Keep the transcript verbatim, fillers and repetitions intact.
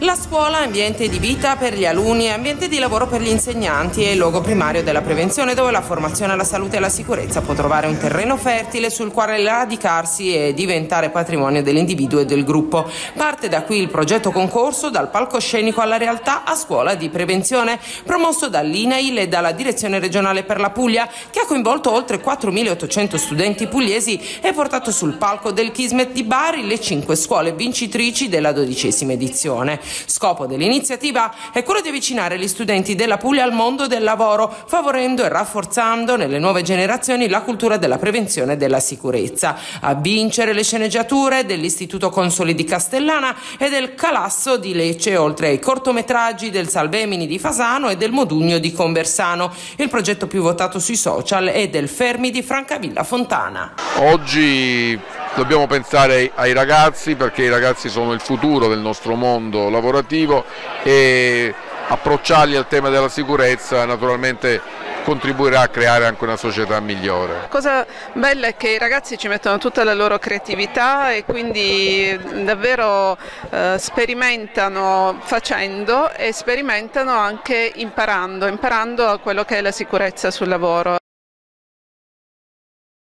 La scuola, ambiente di vita per gli alunni, ambiente di lavoro per gli insegnanti, è il luogo primario della prevenzione, dove la formazione alla salute e alla sicurezza può trovare un terreno fertile sul quale radicarsi e diventare patrimonio dell'individuo e del gruppo. Parte da qui il progetto concorso Dal palcoscenico alla realtà a scuola di prevenzione, promosso dall'I N A I L e dalla Direzione regionale per la Puglia, che ha coinvolto oltre quattromilaottocento studenti pugliesi e portato sul palco del Kismet di Bari le cinque scuole vincitrici della dodicesima edizione. Scopo dell'iniziativa è quello di avvicinare gli studenti della Puglia al mondo del lavoro, favorendo e rafforzando nelle nuove generazioni la cultura della prevenzione e della sicurezza. A vincere le sceneggiature dell'Istituto Consoli di Castellana e del Calasso di Lecce, oltre ai cortometraggi del Salvemini di Fasano e del Modugno di Conversano. Il progetto più votato sui social è del Fermi di Francavilla Fontana. Oggi dobbiamo pensare ai ragazzi, perché i ragazzi sono il futuro del nostro mondo lavorativo, e approcciarli al tema della sicurezza naturalmente contribuirà a creare anche una società migliore. La cosa bella è che i ragazzi ci mettono tutta la loro creatività e quindi davvero eh, sperimentano facendo e sperimentano anche imparando, imparando quello che è la sicurezza sul lavoro.